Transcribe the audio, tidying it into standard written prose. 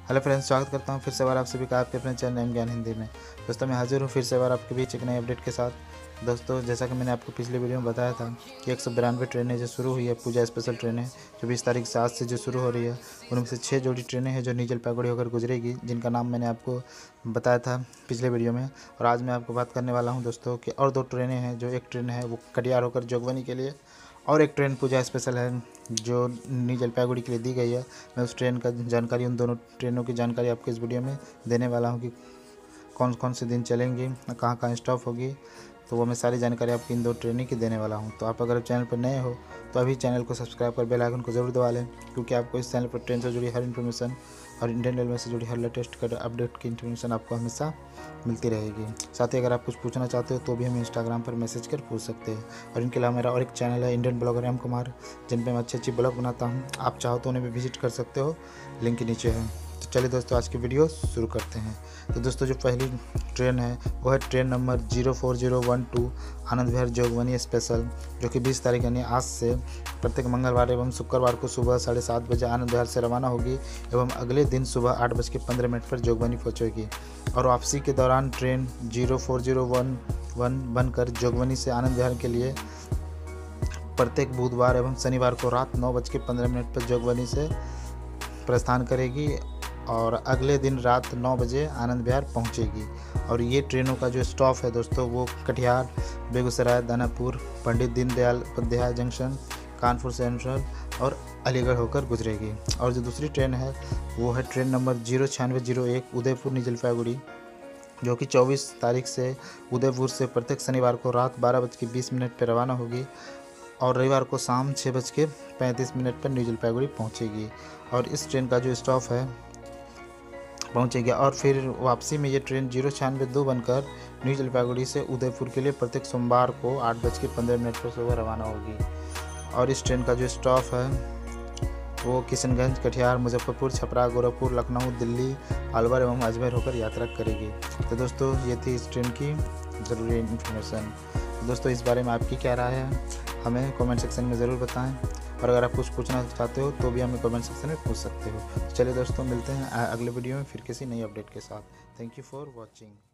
Hello friends, स्वागत करता हूं फिर से बार आप सभी का आपके अपने चैनल एम ज्ञान हिंदी में। दोस्तों मैं हाजिर हूं फिर से बार आपके बीच एक नए अपडेट के साथ। दोस्तों जैसा कि मैंने आपको पिछले वीडियो में बताया था कि 192 ट्रेनें जो शुरू हुई है, पूजा स्पेशल ट्रेनें जो 20 तारीख से आज से जो शुरू हो रही है, उनमें से 6 जोड़ी ट्रेनें हैं जो नील जलपाईगुड़ी होकर गुजरेगी, जिनका नाम मैंने आपको बताया था पिछले वीडियो में। और आज मैं आपको बात करने वाला हूँ दोस्तों कि और 2 ट्रेनें हैं। जो एक ट्रेन है वो कटिहार होकर जोगबनी के लिए, और एक ट्रेन पूजा स्पेशल है जो न्यू जलपाईगुड़ी के लिए दी गई है। मैं उस ट्रेन का जानकारी, उन दोनों ट्रेनों की जानकारी आपको इस वीडियो में देने वाला हूं कि कौन कौन से दिन चलेंगी, कहां कहां स्टॉप होगी, तो वो मैं सारी जानकारी आपकी इन 2 ट्रेनों की देने वाला हूं। तो आप अगर चैनल पर नए हो तो अभी चैनल को सब्सक्राइब कर बेल आइकन को ज़रूर दबा लें, क्योंकि आपको इस चैनल पर ट्रेन से जुड़ी हर इन्फॉर्मेशन और इंडियन रेलवे से जुड़ी हर लेटेस्ट कर अपडेट की इन्फॉर्मेशन आपको हमेशा मिलती रहेगी। साथ ही अगर आप कुछ पूछना चाहते हो तो भी हमें इंस्टाग्राम पर मैसेज कर पूछ सकते हैं। और इनके अलावा मेरा और एक चैनल है इंडियन ब्लॉगर एम कुमार, जिन पर मैं अच्छी ब्लॉग बनाता हूँ। आप चाहो तो उन्हें भी विजिट कर सकते हो, लिंक नीचे है। तो चलिए दोस्तों आज की वीडियो शुरू करते हैं। तो दोस्तों जो पहली ट्रेन है वो है train number 04012 Anand Vihar Jogbani special, जो कि 20 तारीख यानी आज से प्रत्येक मंगलवार एवं शुक्रवार को सुबह 7:30 बजे आनंद विहार से रवाना होगी एवं अगले दिन सुबह 8:15 पर जोगबनी पहुंचेगी। और वापसी के दौरान ट्रेन 04011 बनकर जोगबनी से आनंद विहार के लिए प्रत्येक बुधवार एवं शनिवार को रात 9:15 पर जोगबनी से प्रस्थान करेगी और अगले दिन रात 9 बजे आनंद विहार पहुंचेगी। और ये ट्रेनों का जो स्टॉप है दोस्तों वो कटिहार, बेगूसराय, दानापुर, पंडित दीनदयाल उपाध्याय जंक्शन, कानपुर सेंट्रल और अलीगढ़ होकर गुजरेगी। और जो दूसरी ट्रेन है वो है train number 09601 Udaipur new Jalpaiguri, जो कि 24 तारीख से उदयपुर से प्रत्येक शनिवार को रात 12:20 पर रवाना होगी और रविवार को शाम 6:35 पर न्यू जलपाईगुड़ी पहुँचेगी। और इस ट्रेन का जो स्टॉप है पहुँचेगी। और फिर वापसी में ये ट्रेन 096 बनकर न्यू जलपाईगुड़ी से उदयपुर के लिए प्रत्येक सोमवार को 8:15 पर सुबह रवाना होगी। और इस ट्रेन का जो स्टॉप है वो किशनगंज, कटिहार, मुजफ्फरपुर, छपरा, गोरखपुर, लखनऊ, दिल्ली, अलवर एवं अजमेर होकर यात्रा करेगी। तो दोस्तों ये थी इस ट्रेन की ज़रूरी इन्फॉर्मेशन। दोस्तों इस बारे में आपकी क्या राय है, हमें कमेंट सेक्शन में ज़रूर बताएं। और अगर आप कुछ पूछना चाहते हो तो भी हमें कमेंट सेक्शन में पूछ सकते हो। तो चलिए दोस्तों मिलते हैं अगले वीडियो में फिर किसी नई अपडेट के साथ। Thank you for watching.